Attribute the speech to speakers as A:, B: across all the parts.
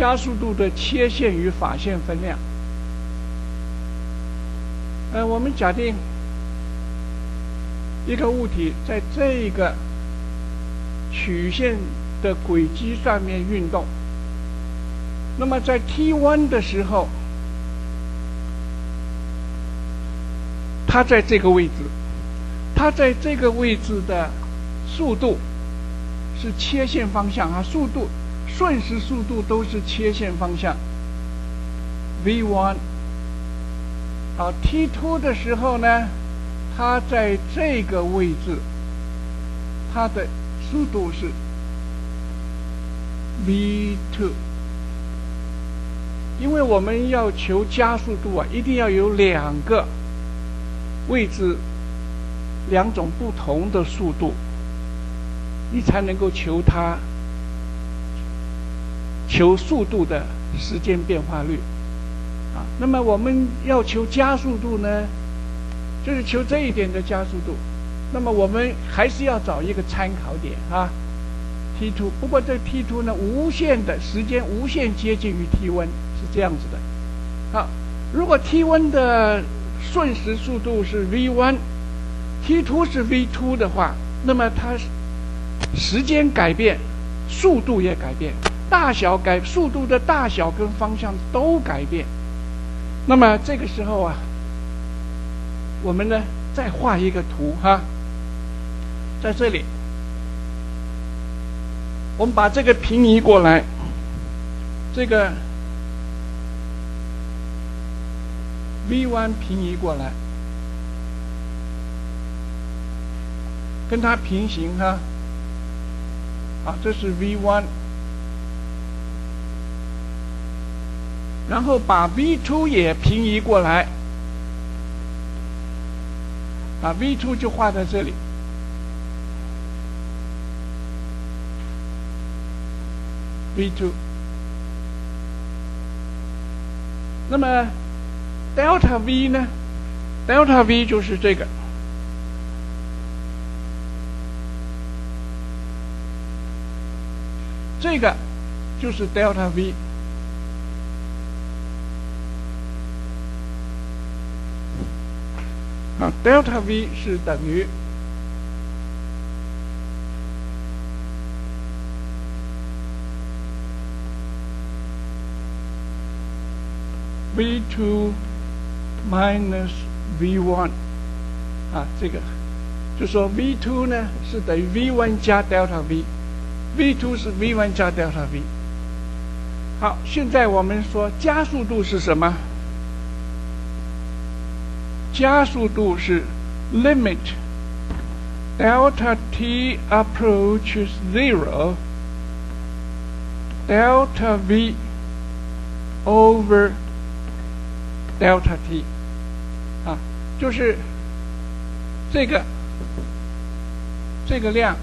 A: 加速度的切线与法线分量。我们假定一个物体在这个曲线的轨迹上面运动，那么在 t1 的时候，它在这个位置，它在这个位置的速度是切线方向啊，速度瞬时速度都是切线方向 v1。好 ，t2 的时候呢，它在这个位置，它的速度是 v2。因为我们要求加速度啊，一定要有两个位置，两种不同的速度，你才能够求速度的时间变化率。那么我们要求加速度呢，就是求这一点的加速度。那么我们还是要找一个参考点啊 ，t2。不过这 t2 呢，时间无限接近于 t1， 是这样子的。好，如果 t1 的瞬时速度是 v1，t2 是 v2 的话，那么它时间改变，速度也改变，速度的大小跟方向都改变。那么这个时候啊，我们呢再画一个图哈，在这里，我们把这个平移过来，这个 v1 平移过来，跟它平行哈。好，这是 v1。然后把 v2 也平移过来，v2 就画在这里。v2， 那么 delta v 呢 ？delta v 就是这个，这个就是 delta v。delta v 是等于v2 minus v1 这个就说 v2 呢是等于 v1 加 delta v，v2 是 v1 加 delta v。好，现在我们说加速度是什么？加速度是 limit delta t approaches 0 delta v over delta t 就是这个量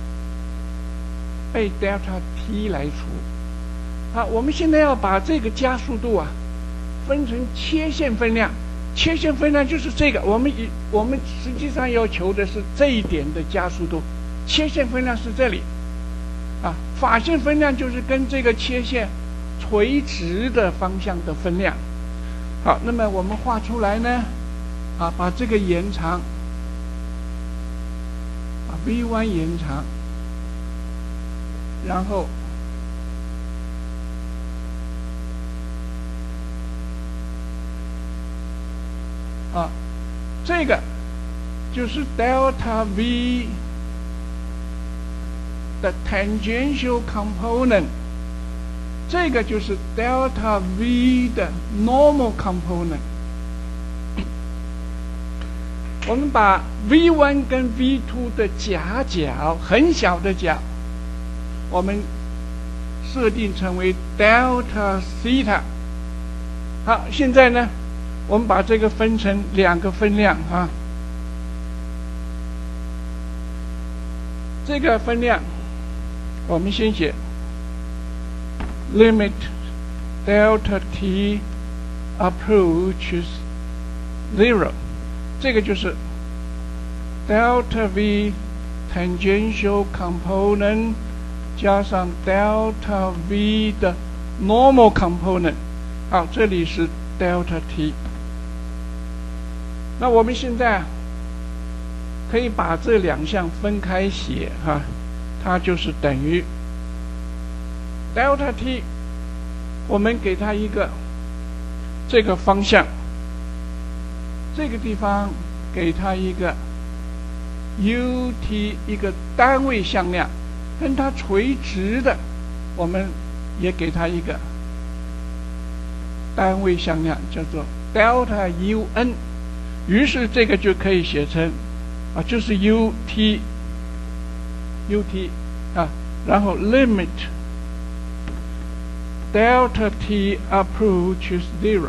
A: 被 delta t 来除。我们现在要把这个加速度分成切线分量。切线分量就是这个，我们实际上要求的是这一点的加速度，切线分量是这里，法线分量就是跟这个切线垂直的方向的分量。好，那么我们画出来呢，把这个延长，把 v1 延长，然后这个就是 delta v 的 tangential component， 这个就是 delta v 的 normal component。我们把 v1 跟 v2 的夹角，很小的角，我们设定成为 delta theta。好，现在呢，我们把这个分成两个分量这个分量，我们先写 limit delta t approaches 0， 这个就是 delta v tangential component 加上 delta v 的 normal component。好，这里是 delta t。那我们现在可以把这两项分开写哈，它就是等于 delta t， 我们给它一个这个方向，这个地方给它一个 ut 一个单位向量，跟它垂直的，我们也给它一个单位向量，叫做 delta un。于是这个就可以写成就是 ut 然后 limit delta t approaches 0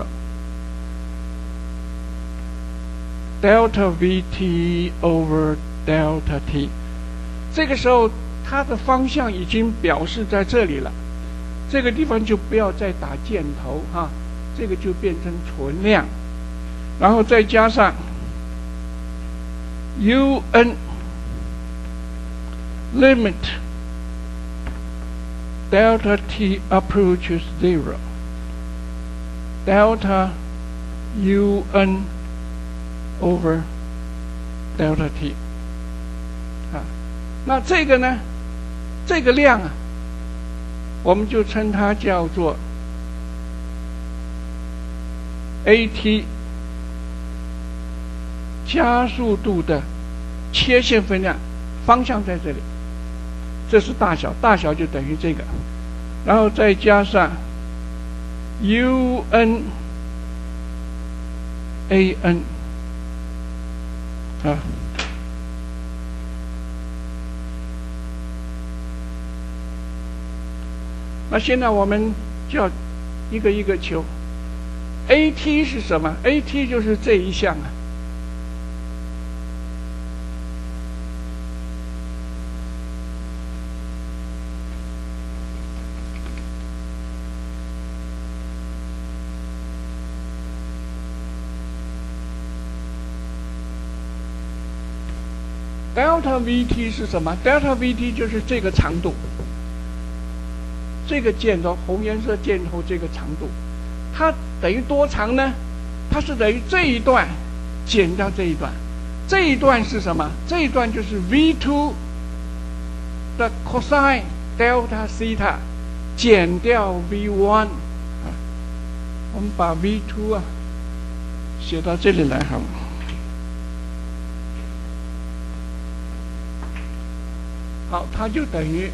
A: delta vt over delta t。 这个时候它的方向已经表示在这里了，这个地方就不要再打箭头这个就变成纯量，然后再加上 un limit delta t approaches 0 delta un over delta t。 那这个呢，这个量我们就称它叫做 at 加速度的切线分量，方向在这里，这是大小，大小就等于这个，然后再加上 un an 那现在我们就要一个一个求 at 是什么？ at 就是这一项delta vt 是什么？ delta vt 就是这个长度，这个箭头红颜色箭头这个长度，它等于多长呢？它是等于这一段减掉这一段，这一段是什么？这一段就是 v2 的 cosine delta theta 减掉 v1 我们把 v2 写到这里来好了。好，它就等于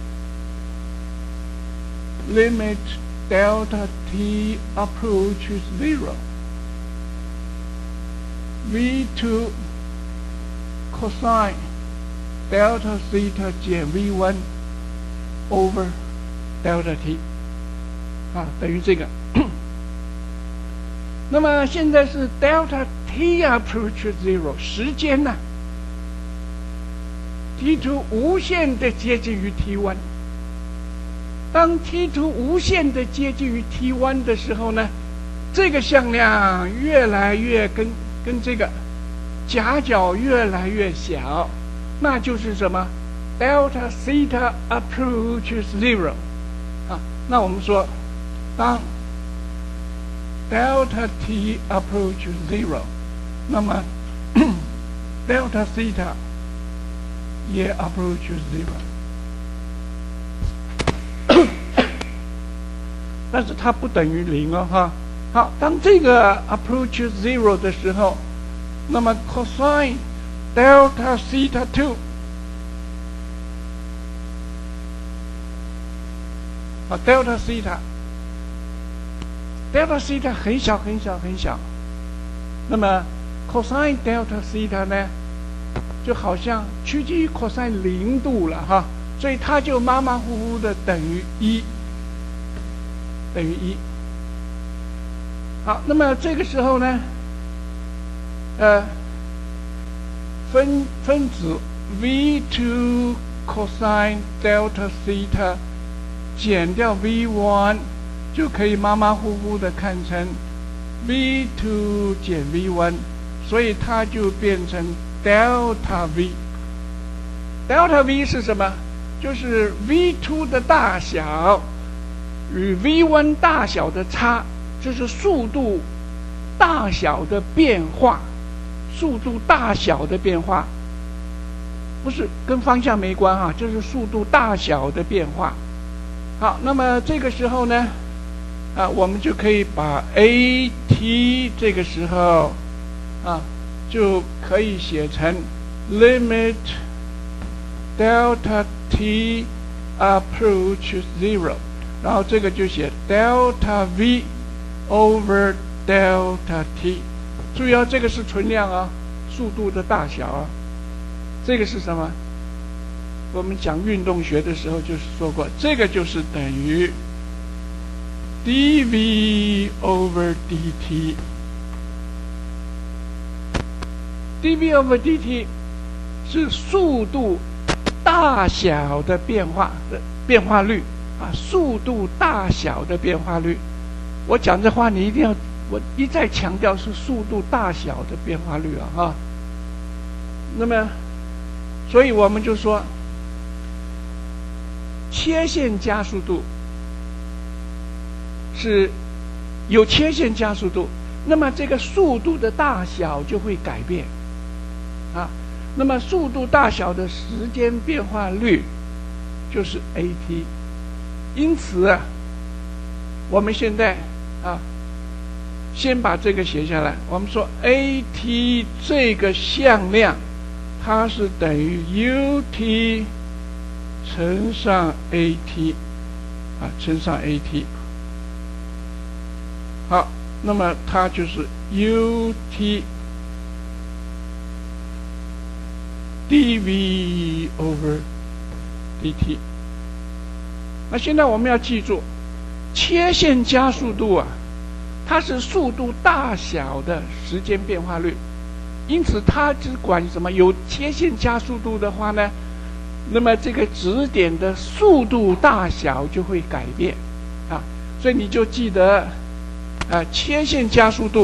A: limit delta t approaches 0 v2 cosine delta theta 减 v1 over delta t 等于这个。那么现在是 delta t approaches 0， 时间呢T2 无限的接近于 T1， 当 T2 无限的接近于 T1 的时候呢，这个向量越来越跟这个夹角越来越小，那就是什么 delta theta approaches 0那我们说当 delta t approaches 0， 那么delta theta也 approaches 0， 但是它不等于0好，当这个 approaches 0的时候，那么 cosine delta theta 2delta theta 很小很小很小，那么 cosine delta theta 呢就好像趋近于 cosine 0度了所以它就马马虎虎的等于1，等于1。好，那么这个时候呢，分子 v2 cosine delta theta 减掉 v1， 就可以马马虎虎的看成 v2 减 v1， 所以它就变成delta v。delta v 是什么？就是 v2 的大小与 v1 大小的差，就是速度大小的变化，速度大小的变化，不是跟方向没关啊，就是速度大小的变化。好，那么这个时候呢，我们就可以把 at 这个时候就可以写成 limit delta t approach 0， 然后这个就写 delta v over delta t。注意这个是存量啊，速度的大小啊。这个是什么？我们讲运动学的时候就是说过，这个就是等于 dv over dt。dv over dt 是速度大小的变化率速度大小的变化率。我讲这话你一定要，我一再强调是速度大小的变化率那么，所以我们就说，切线加速度是有切线加速度，那么这个速度的大小就会改变那么速度大小的时间变化率就是 at。 因此我们现在先把这个写下来。我们说 at 这个向量，它是等于 ut 乘上 at 乘上 at。好，那么它就是 ut dv over dt。那现在我们要记住，切线加速度它是速度大小的时间变化率，因此它只管什么？有切线加速度的话呢，那么这个指点的速度大小就会改变所以你就记得切线加速度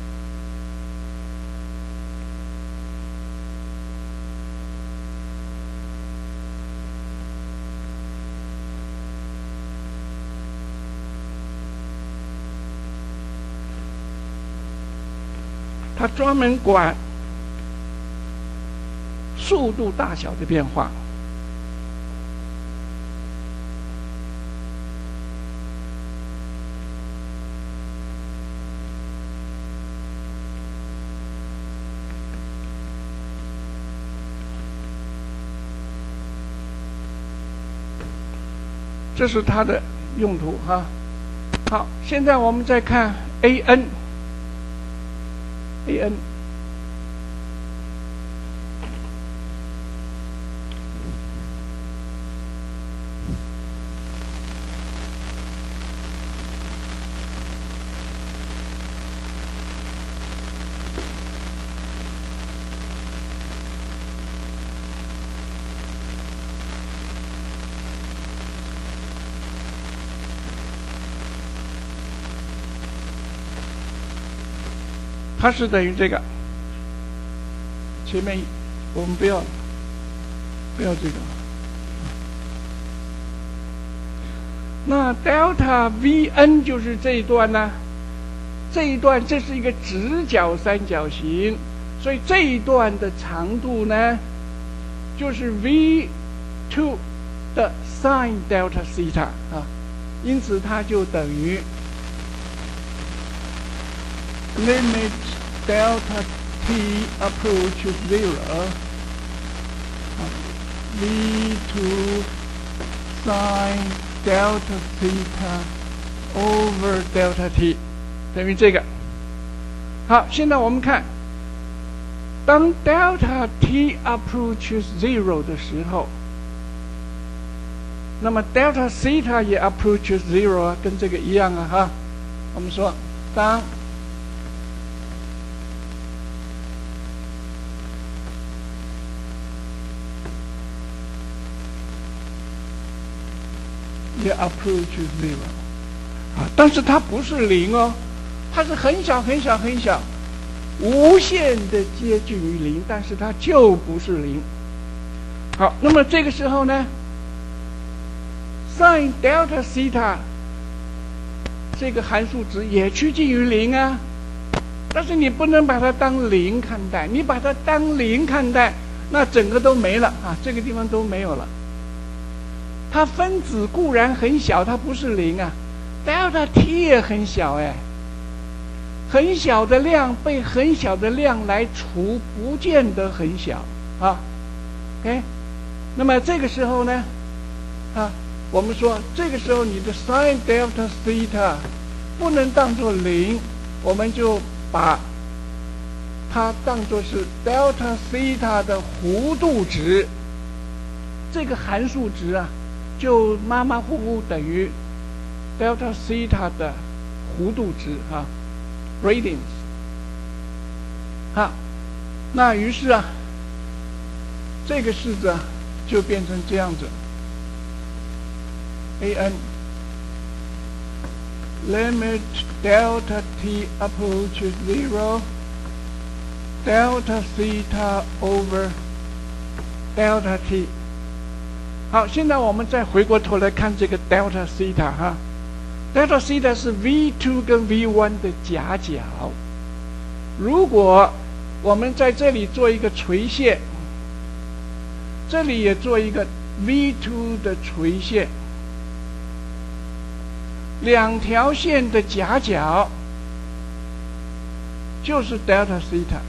A: 它专门管速度大小的变化。这是它的用途好，现在我们再看 an。它是等于这个，前面我们不要这个。那 delta vn 就是这一段呢，这一段这是一个直角三角形，所以这一段的长度呢，就是 v2 的 sin delta theta 因此它就等于 limit delta t approach 0 v2 sin delta theta over delta t 等于这个。好，现在我们看，当 delta t approach 0的时候，那么 delta theta 也 approach 0跟这个一样我们说，当也 approach 0但是它不是0它是很小很小很小，无限的接近于0，但是它就不是0。好，那么这个时候呢 ，sin delta theta 这个函数值也趋近于零啊。但是你不能把它当零看待，你把它当零看待，那整个都没了啊，这个地方都没有了。它分子固然很小，它不是零啊 ，delta t 也很小哎，很小的量被很小的量来除，不见得很小啊。OK， 那么这个时候呢，啊，我们说这个时候你的 sin delta theta 不能当作零，我们就把它当作是 delta theta 的弧度值，这个函数值啊，就马马虎虎等于 delta theta 的弧度值啊 ，radians。好，那于是啊，这个式子啊就变成这样子 ，an limit delta t approaches 0 delta theta over delta t。好，现在我们再回过头来看这个 delta theta 哈 ，delta theta 是 v2 跟 v1 的夹角。如果我们在这里做一个垂线，这里也做一个 v2 的垂线，两条线的夹角就是 delta theta。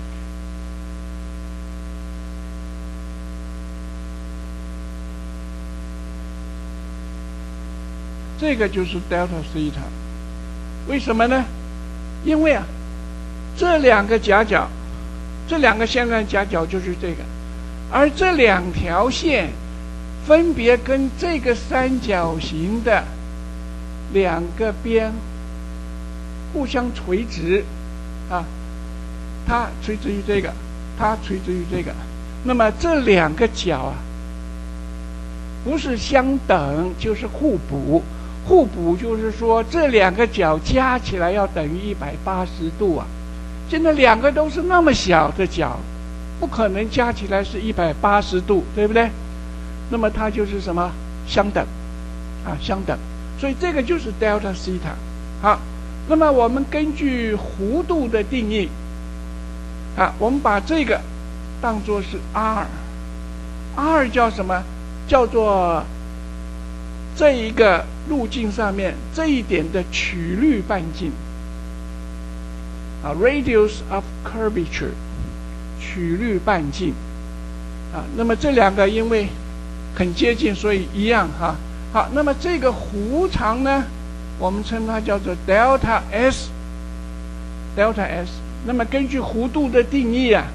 A: 这个就是 delta theta， 为什么呢？因为啊，这两个夹角，这两个线的夹角就是这个，而这两条线分别跟这个三角形的两个边互相垂直啊，它垂直于这个，它垂直于这个，那么这两个角啊，不是相等就是互补。互补就是说，这两个角加起来要等于180度啊。现在两个都是那么小的角，不可能加起来是180度，对不对？那么它就是什么？相等，啊，相等。所以这个就是 delta theta。好，那么我们根据弧度的定义，啊，我们把这个当作是 r 叫什么？叫做这一个路径上面这一点的曲率半径啊 ，radius of curvature， 曲率半径啊。那么这两个因为很接近，所以一样哈。好，那么这个弧长呢，我们称它叫做 delta s。delta s。那么根据弧度的定义啊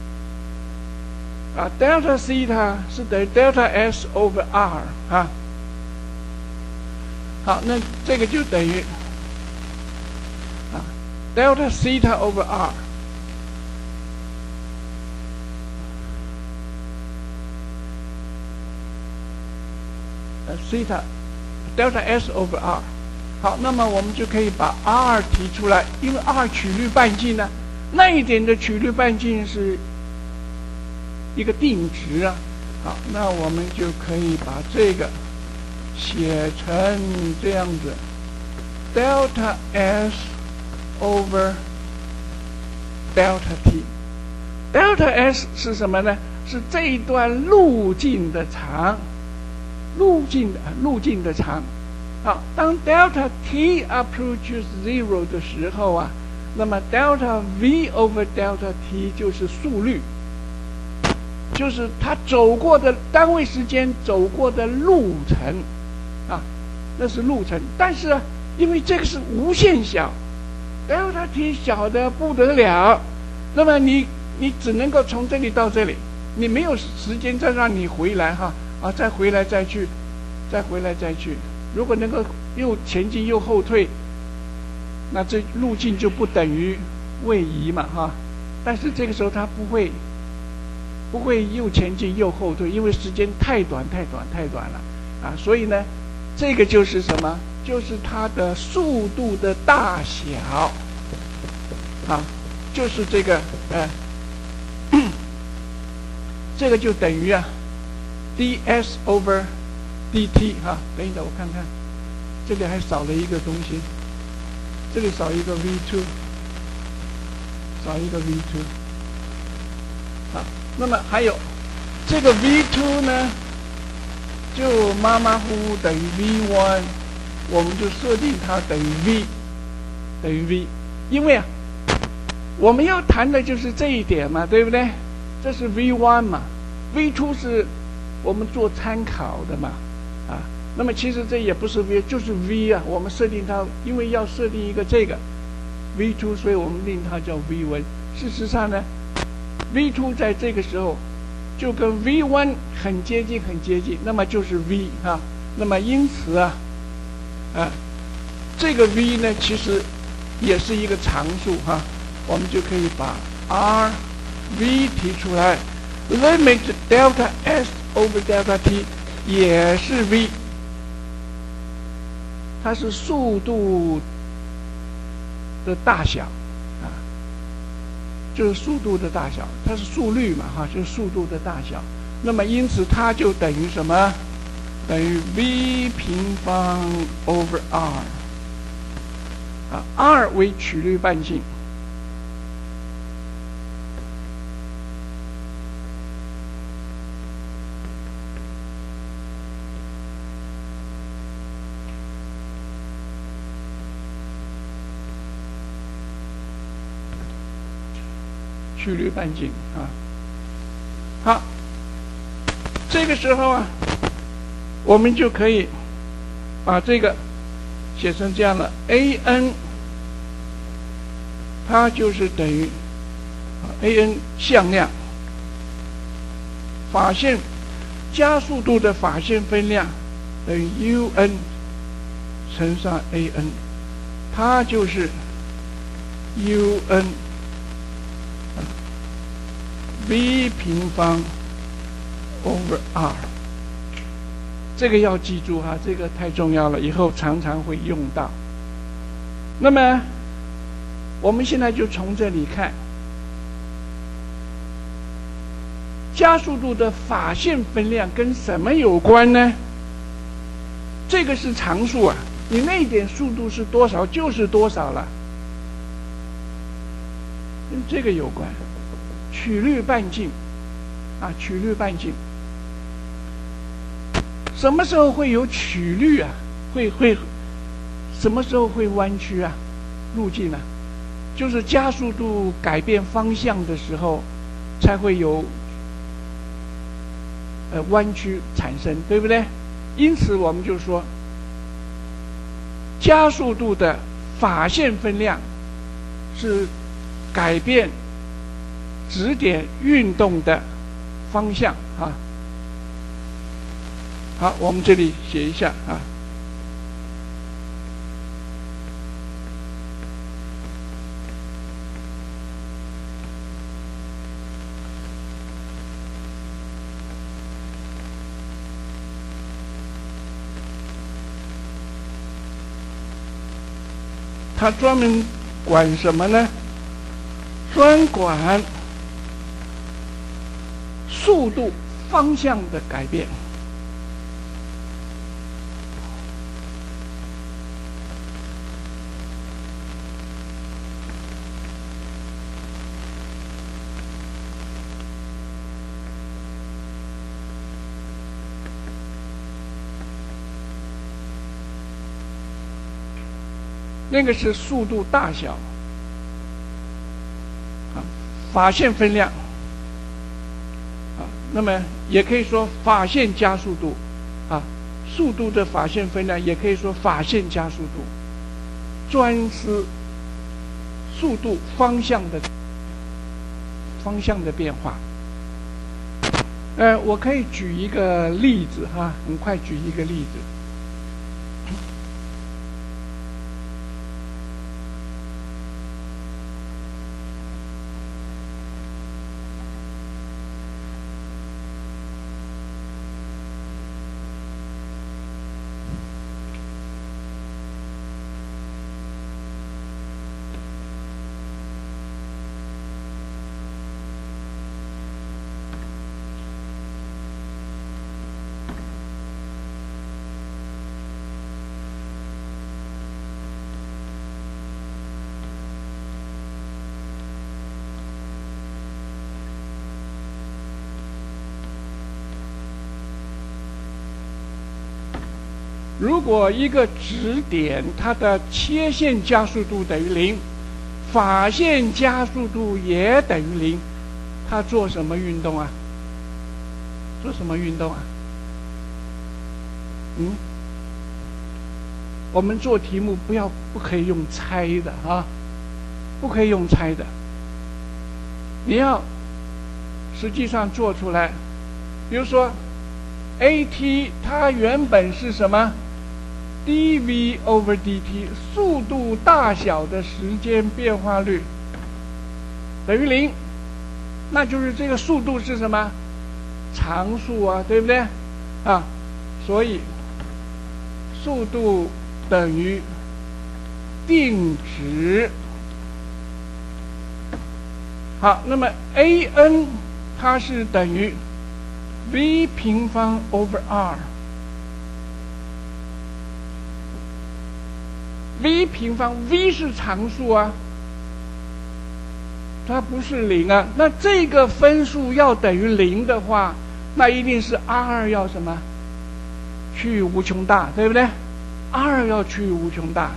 A: ，delta theta 是等于 delta s over r 啊。好，那这个就等于delta theta over r。theta delta s over r。好，那么我们就可以把 r 提出来，因为 r 曲率半径呢，那一点的曲率半径是一个定值啊。好，那我们就可以把这个写成这样子 ，delta s over delta t。delta s 是什么呢？是这一段路径的长，路径的长。好，当 delta t approaches 0 的时候啊，那么 delta v over delta t 就是速率，就是它走过的单位时间走过的路程。那是路程，但是啊，因为这个是无限小 ，delta t 小的不得了，那么你只能够从这里到这里，你没有时间再让你回来再回来再去，再回来再去。如果能够又前进又后退，那这路径就不等于位移嘛但是这个时候它不会又前进又后退，因为时间太短了所以呢。这个就是什么？就是它的速度的大小，就是这个这个就等于ds over dt 等一下我看看，这里还少了一个东西这里少一个 V2， 少一个 V2。好，那么还有这个 V2 呢，就马马虎虎等于 V1， 我们就设定它等于 V， 等于 V， 因为啊，我们要谈的就是这一点嘛，对不对？这是 V1 嘛 ，V2 是我们做参考的嘛，啊，那么其实这也不是 V， 就是 V 啊，我们设定它，因为要设定一个这个 V2， 所以我们令它叫 V1。事实上呢 ，V2 在这个时候就跟 V1 很接近，很接近，那么就是 V 啊。那么因此啊，这个 V 呢，其实也是一个常数哈，我们就可以把 R V 提出来 ，limit delta S over delta T 也是 V， 它是速度的大小啊，就是速度的大小，它是速率嘛哈，就是速度的大小。那么因此它就等于什么？等于 V 平方 over R 啊 ，R 为曲率半径。曲率半径啊，好，这个时候啊，我们就可以把这个写成这样的 AN， 它就是等于 AN 向量，法线加速度的法线分量等于 UN 乘上 AN， 它就是 UN V 平方 over R， 这个要记住哈，这个太重要了，以后常常会用到。那么我们现在就从这里看，加速度的法线分量跟什么有关呢？这个是常数啊，你那一点速度是多少就是多少了，跟这个有关。曲率半径啊，曲率半径，什么时候会有曲率啊？会什么时候会弯曲啊？路径啊，就是加速度改变方向的时候，才会有弯曲产生，对不对？因此我们就说，加速度的法线分量是改变指点运动的方向啊。好，我们这里写一下啊。它专门管什么呢？专管速度方向的改变。那个是速度大小啊，法线分量啊，那么也可以说法线加速度啊，速度的法线分量也可以说法线加速度，专是速度方向的变化。我可以举一个例子哈，很快举一个例子。 如果一个质点它的切线加速度等于0，法线加速度也等于0，它做什么运动啊？做什么运动啊？我们做题目不可以用猜的啊，不可以用猜的。你要实际上做出来，比如说 AT 它原本是什么 dv over dt， 速度大小的时间变化率等于0，那就是这个速度是什么？常数啊，对不对啊？所以速度等于定值。好，那么 an 它是等于 v 平方 over r。v 平方 v 是常数啊，它不是0啊。那这个分数要等于0的话，那一定是 r 要什么？趋于无穷大，对不对？ r 要趋于无穷大。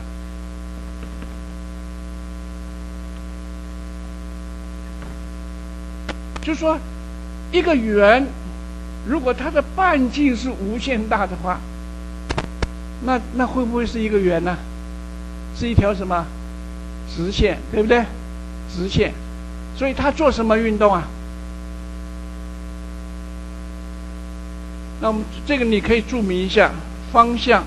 A: 就是说，一个圆，如果它的半径是无限大的话，那会不会是一个圆呢？是一条什么直线，对不对？直线。所以它做什么运动啊？那我们这个你可以注明一下方向。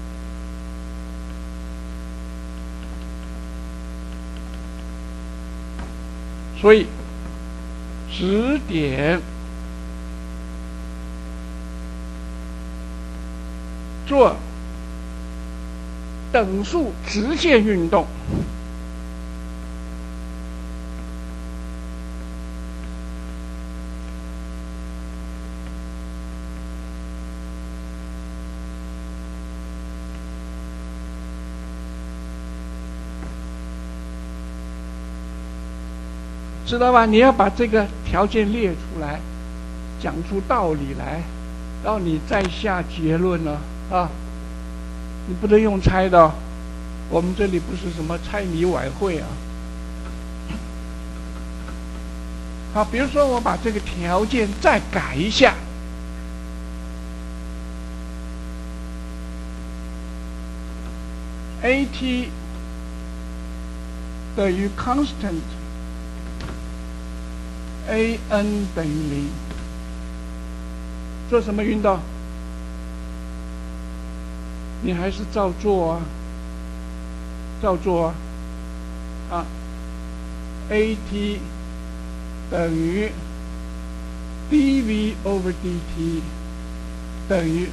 A: 所以质点做等速直线运动，知道吧？你要把这个条件列出来，讲出道理来，然后你再下结论了啊！你不能用猜的哦，我们这里不是什么猜谜晚会啊。好，比如说我把这个条件再改一下，AT 等于 constant an 等于0，做什么运动？你还是照做啊，照做啊。啊 ，AT 等于 dv over dt 等于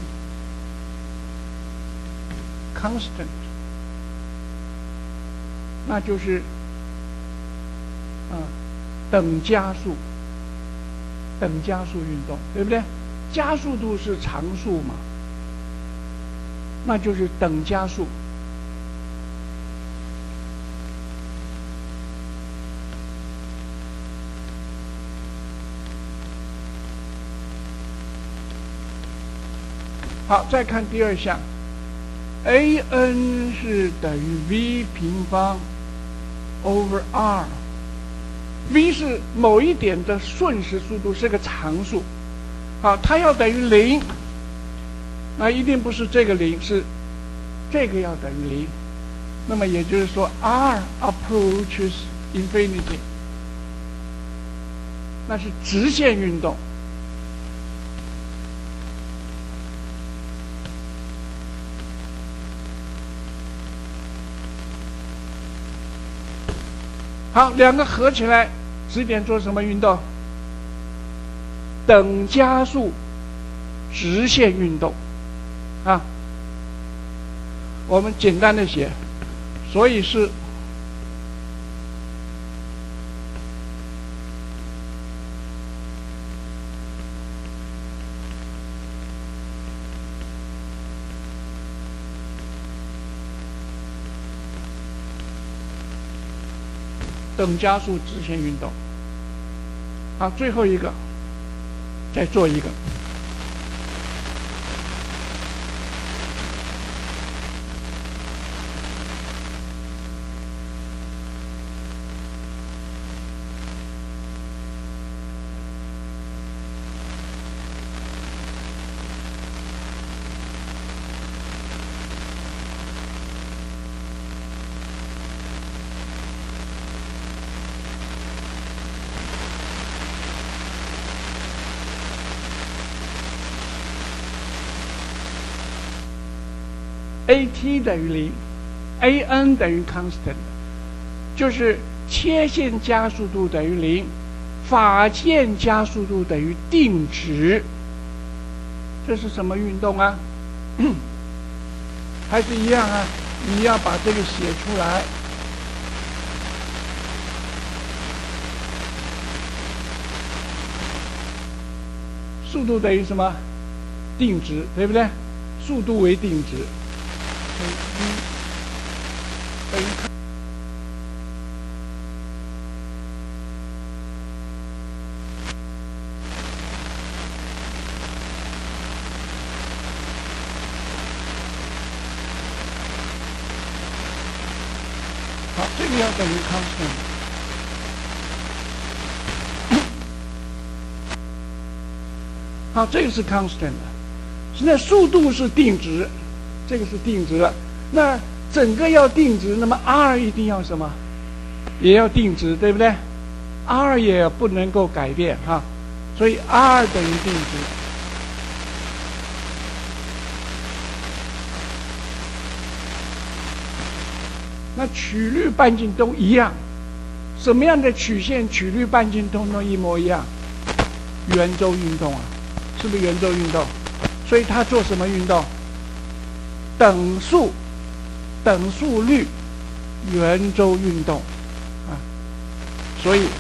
A: constant， 那就是等加速，等加速运动，对不对？加速度是常数嘛，那就是等加速。好，再看第二项 ，an 是等于 v 平方 over r。v 是某一点的瞬时速度，是个常数。好，它要等于0，那一定不是这个0，是这个要等于0。那么也就是说 r approaches infinity， 那是直线运动。好，两个合起来，质点做什么运动？等加速直线运动啊。我们简单的写，所以是等加速直线运动。好，最后一个，再做一个。 ，at 等于零，an 等于 constant， 就是切线加速度等于零，法线加速度等于定值。这是什么运动啊？还是一样啊，你要把这个写出来。速度等于什么？定值，对不对？速度为定值，等于好，这个要等于 constant。好，这个是 constant 的。现在速度是定值，这个是定值了。那整个要定值，那么 r 一定要什么？也要定值，对不对 ？r 也不能够改变哈，所以 r 等于定值。那曲率半径都一样，什么样的曲线曲率半径通通一模一样？圆周运动啊，是不是圆周运动？所以它做什么运动？等速率圆周运动啊，所以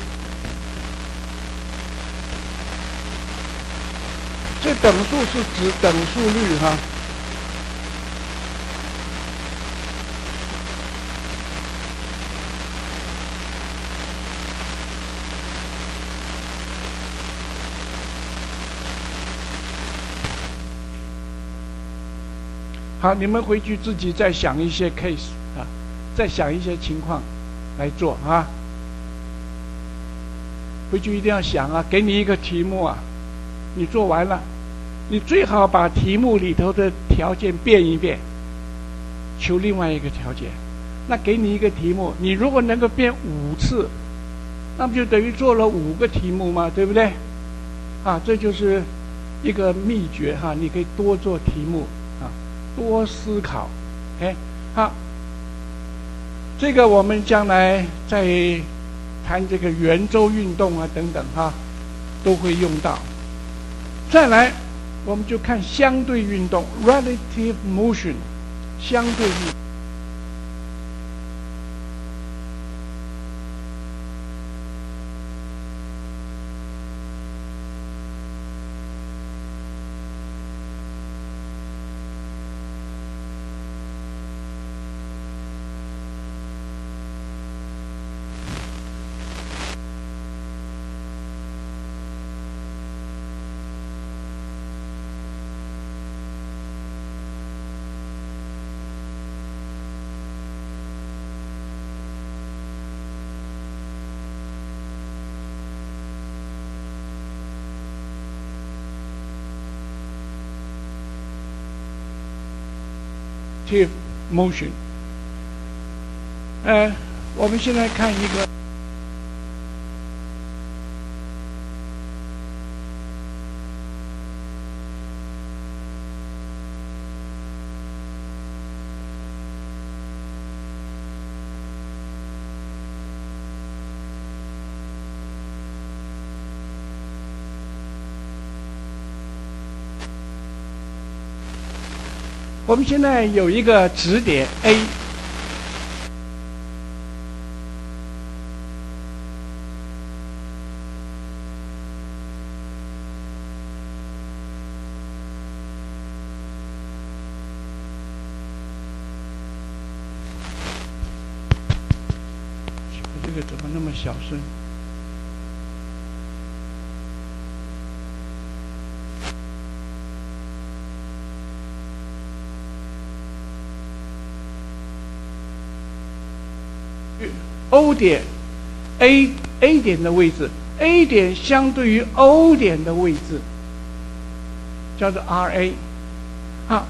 A: 这等速是指等速率哈。好，你们回去自己再想一些 case 啊，再想一些情况来做啊。回去一定要想啊，给你一个题目啊，你做完了，你最好把题目里头的条件变一变，求另外一个条件。那给你一个题目，你如果能够变5次，那不就等于做了5个题目吗？对不对？啊，这就是一个秘诀哈，你可以多做题目。多思考 ，OK， 好，这个我们将来在谈这个圆周运动啊等等哈，都会用到。再来，我们就看相对运动 （relative motion）， 相对运动。motion， 我们现在看一个我们现在有一个指点 A， 这个怎么那么小声？O 点 A 点的位置 ，A 点相对于 O 点的位置，叫做 RA。好，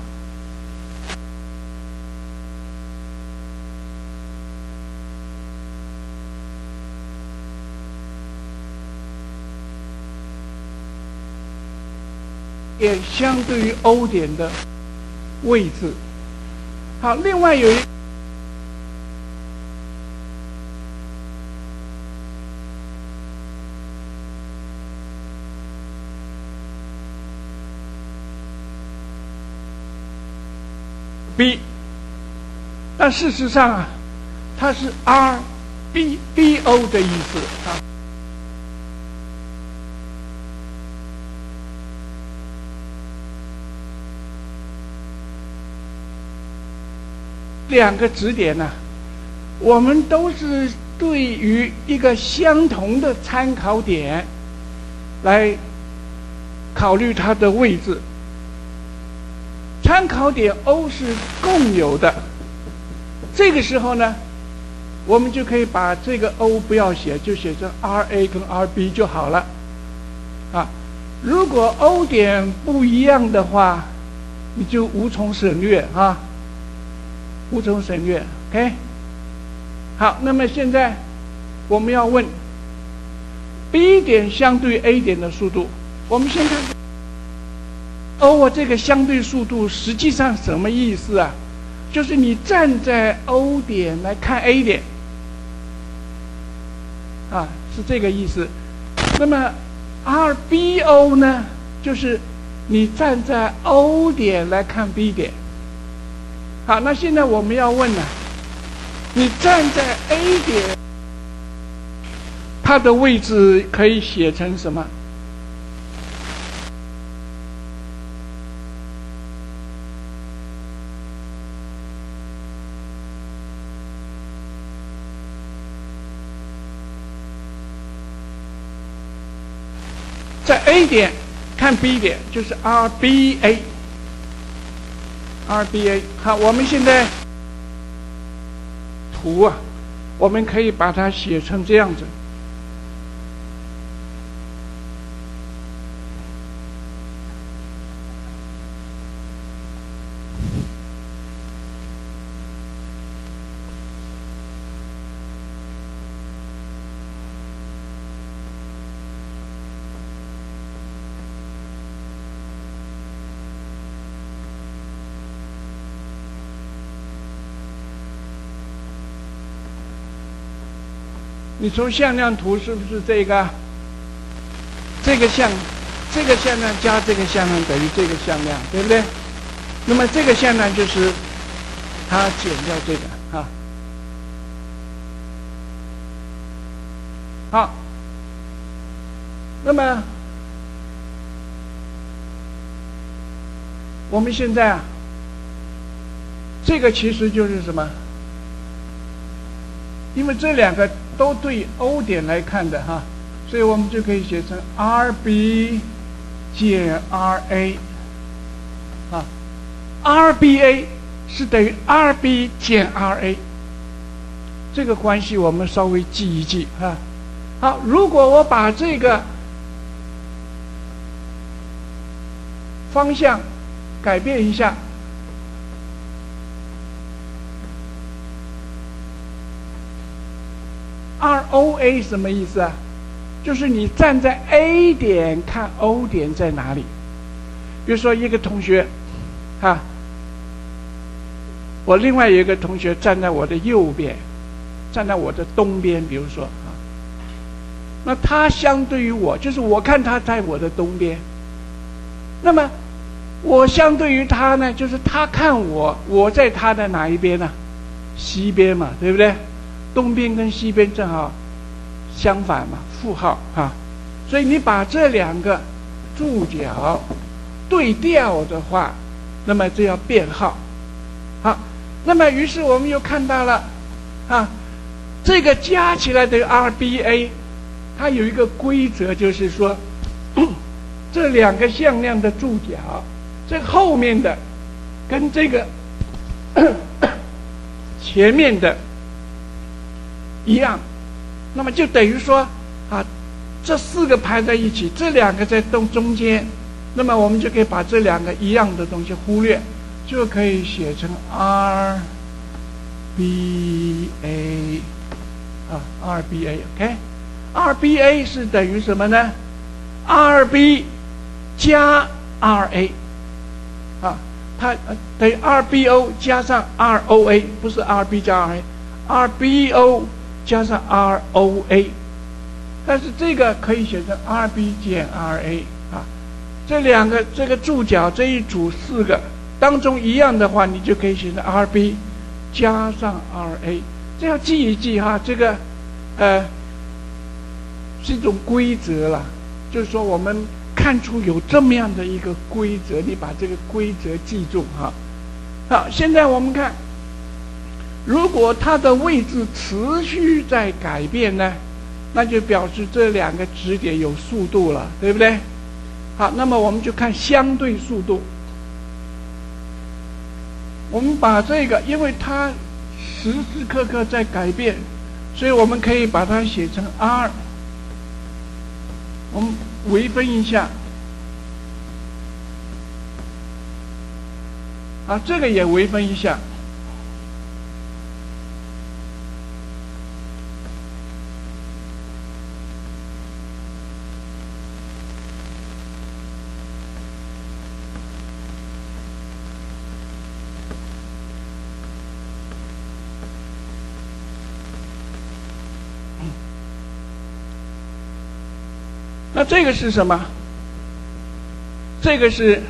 A: 点相对于 O 点的位置好，另外有一B， 但事实上啊，它是 RBO 的意思啊。两个指点呢，我们都是对于一个相同的参考点来考虑它的位置。参考点 O 是共有的，这个时候呢，我们就可以把这个 O 不要写，就写成 RA 跟 RB 就好了。啊，如果 O 点不一样的话，你就无从省略啊，无从省略。OK， 好，那么现在我们要问 B 点相对 A 点的速度，我们先看。这个相对速度实际上什么意思啊？就是你站在 O 点来看 A 点，啊，是这个意思。那么 RBO 呢，就是你站在 O 点来看 B 点。好，那现在我们要问了，你站在 A 点，它的位置可以写成什么？在 A 点看 B 点就是 RBA。好，我们现在图啊，我们可以把它写成这样子。你从向量图是不是这个？这个向量加这个向量等于这个向量，对不对？那么这个向量就是它减掉这个啊。好，那么我们现在啊，这个其实就是什么？因为这两个都对 O 点来看的哈，所以我们就可以写成 RB 减 RA 啊 ，RBA 是等于 RB 减 RA， 这个关系我们稍微记一记啊。好，如果我把这个方向改变一下。ROA 什么意思啊？就是你站在 A 点看 O 点在哪里。比如说一个同学，啊，我另外有一个同学站在我的右边，站在我的东边，比如说啊，那他相对于我，就是我看他在我的东边，那么我相对于他呢，就是他看我，我在他的哪一边呢？西边嘛，对不对？东边跟西边正好相反嘛，负号啊，所以你把这两个注脚对调的话，那么这要变号。好，那么于是我们又看到了啊，这个加起来等于 RBA， 它有一个规则，就是说这两个向量的注脚，这后面的跟这个前面的一样，那么就等于说啊，这四个排在一起，这两个在中间，那么我们就可以把这两个一样的东西忽略，就可以写成 RBA 啊 RBA，OK，RBA 是等于什么呢？RB 加 RA 啊， 它等于 RBO 加上 ROA， 不是 RB 加 RA，RBO 加上 ROA， 但是这个可以写成 RB 减 RA 啊。这两个这个注脚这一组4个当中一样的话，你就可以写成 RB 加上 RA， 这要记一记哈。这个是一种规则啦，就是说我们看出有这么样的一个规则，你把这个规则记住哈。好，现在我们看，如果它的位置持续在改变呢，那就表示这两个质点有速度了，对不对？好，那么我们就看相对速度。我们把这个，因为它时时刻刻在改变，所以我们可以把它写成 R。我们微分一下，啊，这个也微分一下。那这个是什么？这个是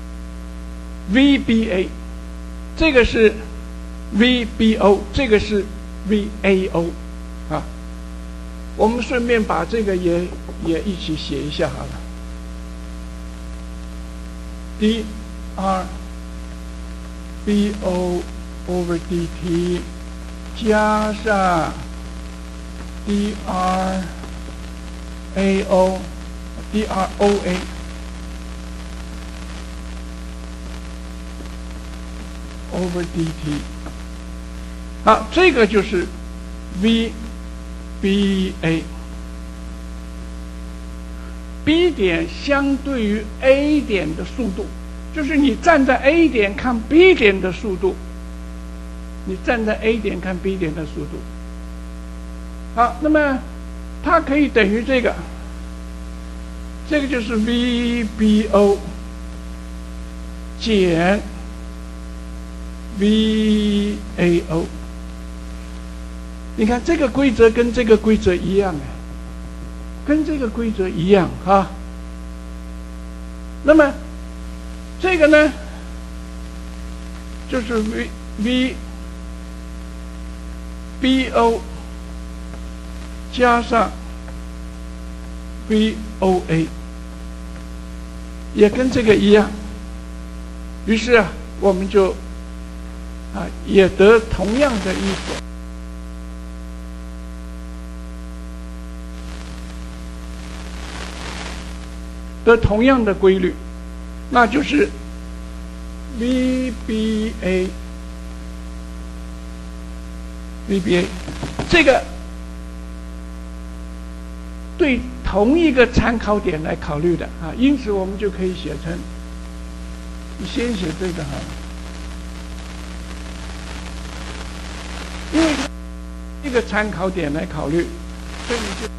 A: VBA， 这个是 VBO， 这个是 VAO， 啊，我们顺便把这个也一起写一下好了。dRBO over dt 加上 DROA over dt， 好，这个就是 VBA。B 点相对于 A 点的速度，就是你站在 A 点看 B 点的速度，你站在 A 点看 B 点的速度。好，那么它可以等于这个。这个就是 VBO 减 VAO。你看这个规则跟这个规则一样跟这个规则一样哈。那么这个呢，就是 VBO 加上 VOA， 也跟这个一样。于是啊，我们就也得同样的意思，得同样的规律，那就是 VBA 这个对同一个参考点来考虑的啊，因此我们就可以写成，你先写这个好了，因为一个参考点来考虑，所以你就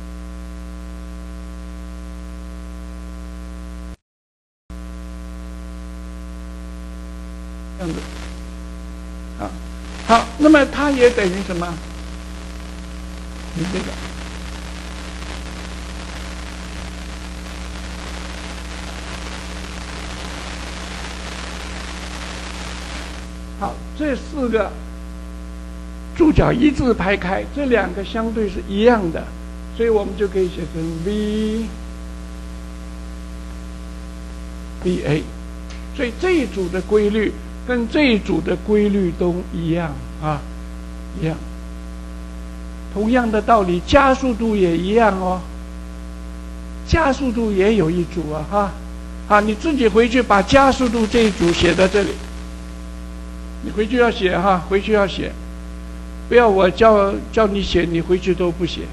A: 这样子啊。好，那么它也等于什么？你这个。好，这4个注脚一字排开，这2个相对是一样的，所以我们就可以写成 VBA。所以这一组的规律跟这一组的规律都一样啊，一样。同样的道理，加速度也一样哦，加速度也有一组啊哈。好，你自己回去把加速度这一组写在这里。你回去要写哈，回去要写，不要我叫你写，你回去都不写。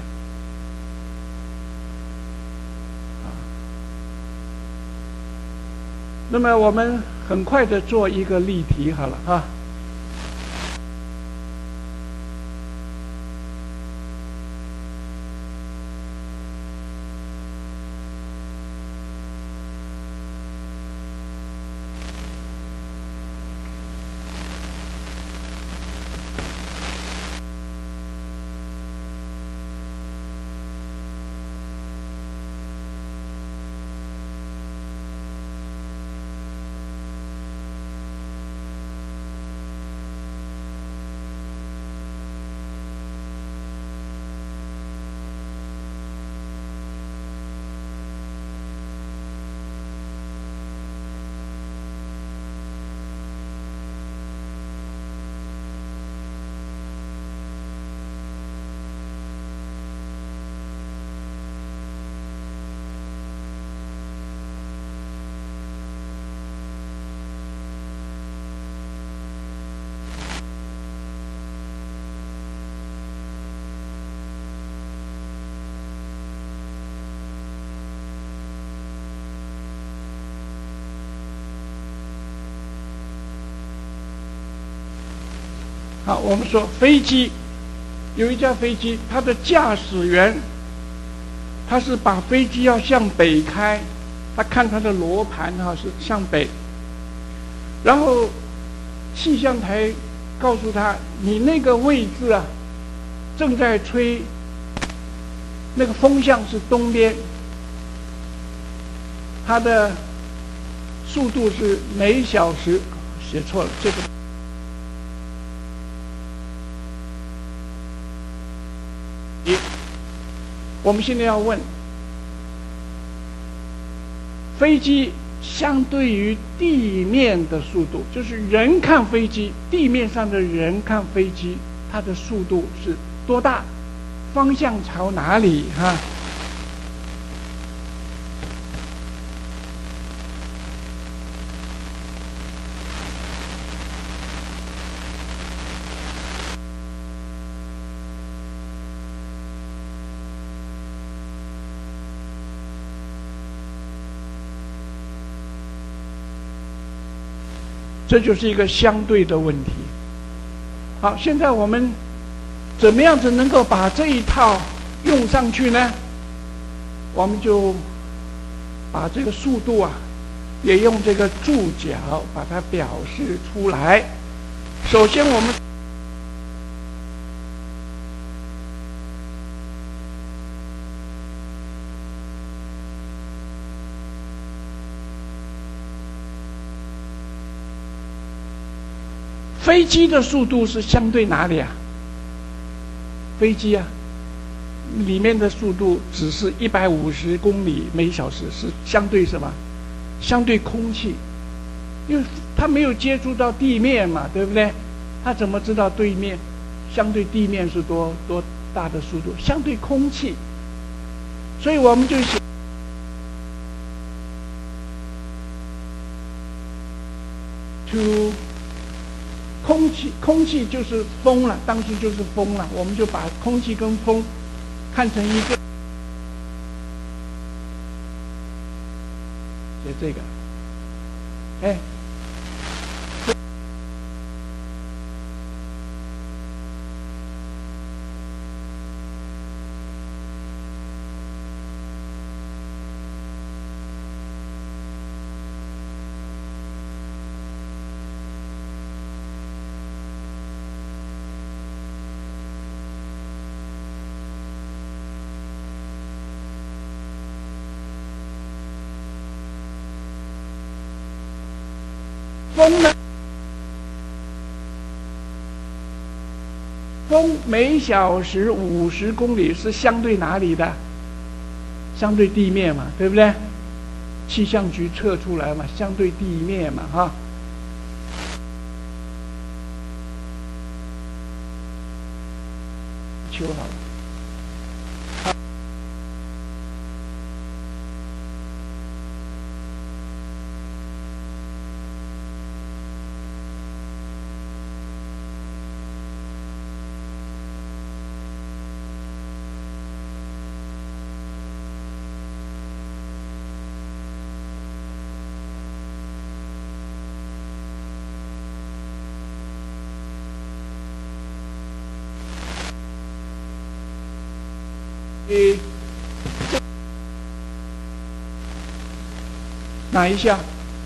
A: 那么我们很快的做一个例题好了哈。 好，我们说飞机，有一架飞机，它的驾驶员，他是把飞机要向北开，他看他的罗盘是向北，然后气象台告诉他，你那个位置啊，正在吹，那个风向是东边，它的速度是每小时，写错了，这个。我们现在要问，飞机相对于地面的速度，就是人看飞机，地面上的人看飞机，它的速度是多大？方向朝哪里？这就是一个相对的问题。好，现在我们怎么样子能够把这一套用上去呢？我们就把这个速度也用这个注脚把它表示出来。首先我们飞机的速度是相对哪里啊？飞机里面的速度只是150公里每小时，是相对什么？相对空气，因为它没有接触到地面嘛，对不对？它怎么知道对面相对地面是多大的速度？相对空气，所以我们就写to。空气就是风了，当时就是风了，我们就把空气跟风看成一个，写这个，风呢？风每小时50公里是相对哪里的？相对地面嘛，对不对？气象局测出来嘛，相对地面嘛，求好了。哪一项？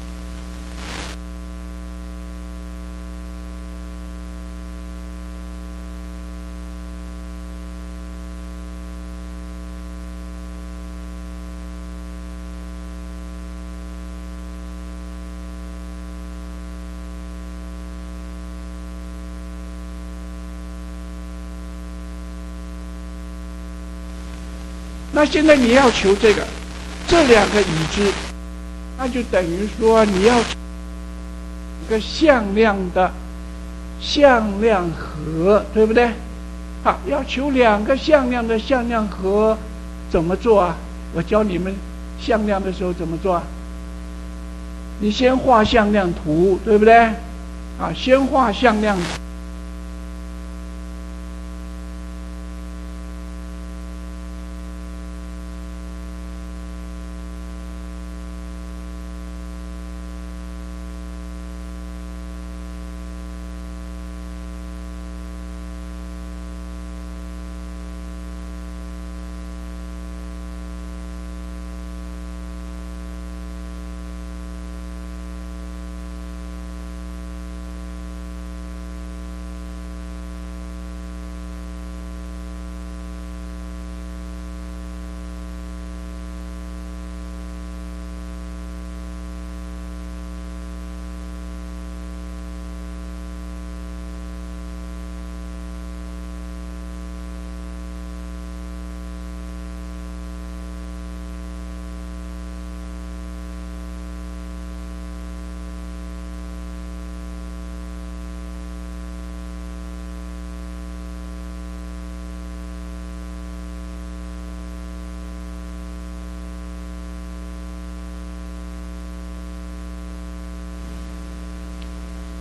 A: 那现在你要求这两个已知，那就等于说你要一个向量的向量和，对不对？好，要求两个向量的向量和，怎么做啊？我教你们向量的时候怎么做啊？你先画向量图，对不对？先画向量图。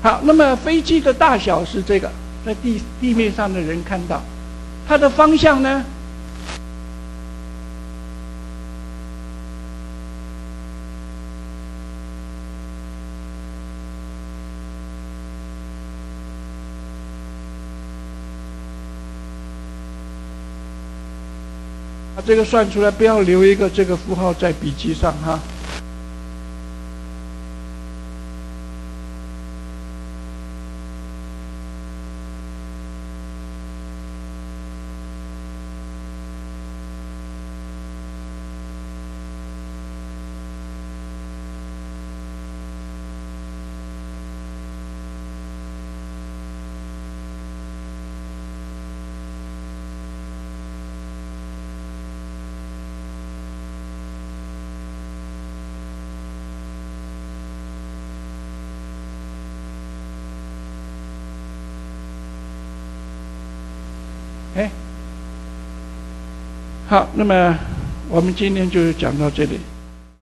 A: 好，那么飞机的大小是这个，在地面上的人看到，它的方向呢？把这个算出来，不要留一个这个符号在笔记上哈。哎，好，那么我们今天就讲到这里。